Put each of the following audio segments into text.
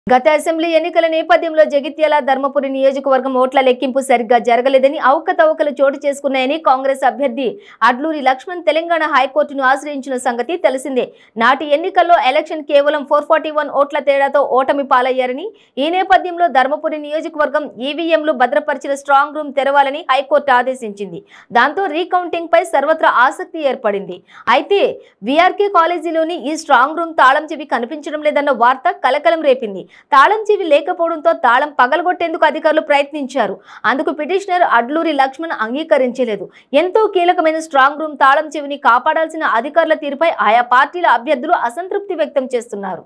గత అసెంబ్లీ ఎన్నికల నేపథ్యంలో జగిత్యాల ధర్మపురి నియోజకవర్గం ఓట్ల లెక్కింపు సరిగ్గా జరగలేదని అవకతవకలు చోటు చేసుకున్నాయని కాంగ్రెస్ అభ్యర్థి అడ్లూరి లక్ష్మణ్ తెలంగాణ హైకోర్టును ఆశ్రయించిన సంగతి తెలిసిందే. నాటి ఎన్నికల్లో ఎలక్షన్ కేవలం 441 ఓట్ల తేడాతో ఓటమి పాలయ్యారని, ఈ నేపథ్యంలో ధర్మపురి నియోజకవర్గం ఈవీఎంలు భద్రపరిచిన స్ట్రాంగ్ రూమ్ తెరవాలని హైకోర్టు ఆదేశించింది. దాంతో రీకౌంటింగ్ పై సర్వత్రా ఆసక్తి ఏర్పడింది. అయితే వీఆర్కే కాలేజీలోని ఈ స్ట్రాంగ్ రూమ్ తాళం చెవి కనిపించడం లేదన్న వార్త కలకలం రేపింది. తాళం చెవి లేకపోవడంతో తాళం పగలగొట్టేందుకు అధికారులు ప్రయత్నించారు. అందుకు పిటిషనర్ అడ్లూరి లక్ష్మణ్ అంగీకరించలేదు. ఎంతో కీలకమైన స్ట్రాంగ్ రూమ్ తాళం చెవిని కాపాడాల్సిన అధికారుల తీరుపై ఆయా పార్టీల అభ్యర్థులు అసంతృప్తి వ్యక్తం చేస్తున్నారు.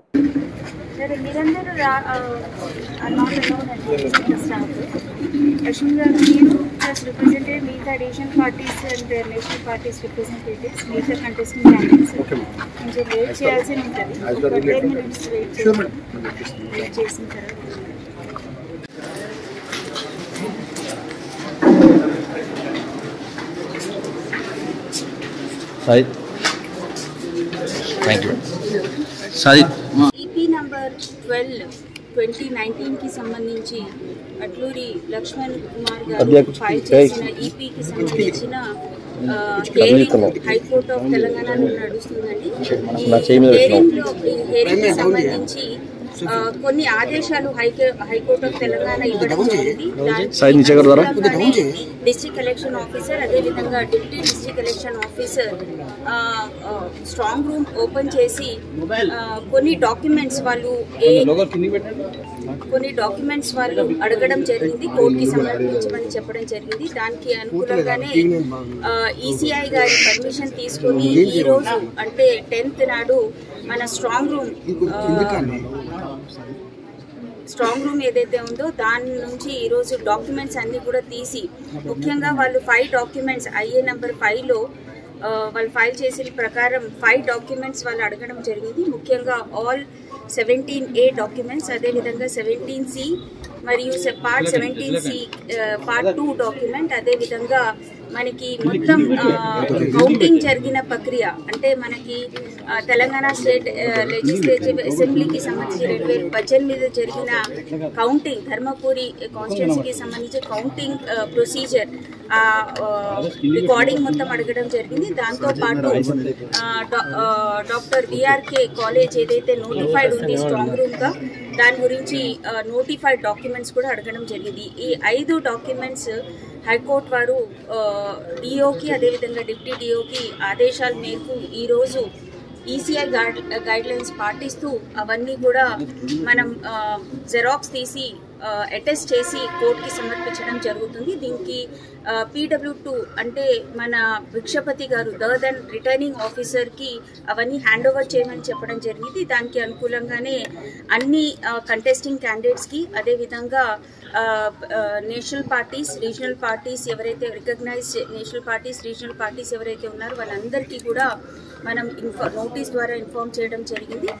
EP నంబర్ 12 2019 కి సంబంధించి అడ్లూరి లక్ష్మణ్ కుమార్ గారు ఫైల్ చేసిన ఈపీకి సంబంధించిన హైకోర్టు ఆఫ్ తెలంగాణలో నడుస్తుందండి. హెయిరింగ్ సంబంధించి కొన్ని ఆదేశాలు హైకోర్టు ఆఫ్ తెలంగాణ ఇవ్వడం జరిగింది. డిస్ట్రిక్ట్ ఎలక్షన్ ఆఫీసర్ అదేవిధంగా deputy district election officer strong room open చేసి కొన్ని డాక్యుమెంట్స్ వాళ్ళు అడగడం జరిగింది, కోర్టుకి సమర్పించమని చెప్పడం జరిగింది. దానికి అనుకూలంగానే ఈసీఐ గారి పర్మిషన్ తీసుకుని ఈ రోజు అంటే 10th నాడు మన స్ట్రాంగ్ రూమ్ ఏదైతే ఉందో దాని నుంచి ఈరోజు డాక్యుమెంట్స్ అన్ని కూడా తీసి, ముఖ్యంగా వాళ్ళు 5 డాక్యుమెంట్స్ IA నంబర్ 5లో వాళ్ళు ఫైల్ చేసిన ప్రకారం 5 డాక్యుమెంట్స్ వాళ్ళు అడగడం జరిగింది. ముఖ్యంగా ఆల్ 17A డాక్యుమెంట్స్, అదేవిధంగా 17C మరియు పార్ట్ 17C పార్ట్ 2 డాక్యుమెంట్, అదేవిధంగా మనకి మొత్తం కౌంటింగ్ జరిగిన ప్రక్రియ అంటే మనకి తెలంగాణ స్టేట్ లెజిస్లేటివ్ అసెంబ్లీకి సంబంధించి 2018 జరిగిన కౌంటింగ్, ధర్మపురి కాన్స్టిట్యున్సీకి సంబంధించి కౌంటింగ్ ప్రొసీజర్ రికార్డింగ్ మొత్తం అడగడం జరిగింది. దాంతో పాటు డాక్టర్ వీఆర్కే కాలేజ్ ఏదైతే నోటిఫైడ్ ఉంది స్ట్రాంగ్ రూమ్ గా, దాని గురించి నోటిఫైడ్ డాక్యుమెంట్స్ కూడా అడగడం జరిగింది. ఈ 5 డాక్యుమెంట్స్ హైకోర్టు వారు డిఓకి అదేవిధంగా డిప్యూటీ డిఓకి ఆదేశాల మేరకు ఈరోజు ఈసీఐ గైడ్ లైన్స్ పాటిస్తూ అవన్నీ కూడా మనం జెరాక్స్ తీసి అటెస్ట్ చేసి కోర్టుకి సమర్పించడం జరుగుతుంది. దీనికి PW2 అంటే మన భిక్షపతి గారు థర్డ్ అండ్ రిటర్నింగ్ ఆఫీసర్కి అవన్నీ హ్యాండ్ ఓవర్ చేయమని చెప్పడం జరిగింది. దానికి అనుకూలంగానే అన్ని కంటెస్టింగ్ క్యాండిడేట్స్కి అదేవిధంగా నేషనల్ పార్టీస్, రీజనల్ పార్టీస్ ఎవరైతే recognised national parties, regional parties ఎవరైతే ఉన్నారో వాళ్ళందరికీ కూడా మనం నోటీస్ ద్వారా ఇన్ఫార్మ్ చేయడం జరిగింది.